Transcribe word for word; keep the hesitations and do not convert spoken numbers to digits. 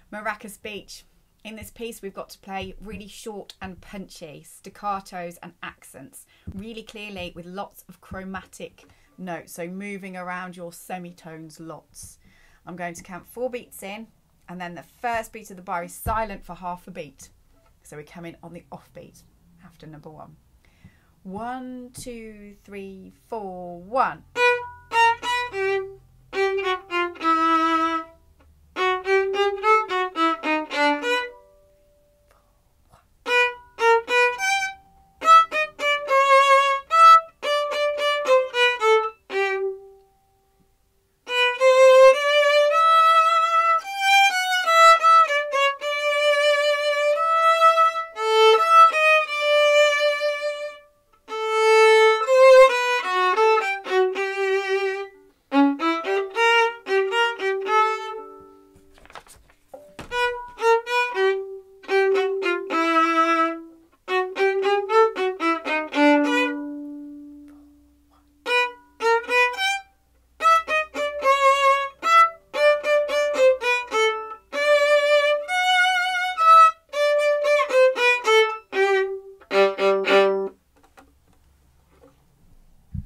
Maracas Beach. In this piece, we've got to play really short and punchy, staccatos and accents, really clearly with lots of chromatic notes, so moving around your semitones lots. I'm going to count four beats in, and then the first beat of the bar is silent for half a beat. So we come in on the off beat after number one. One, two, three, four, one.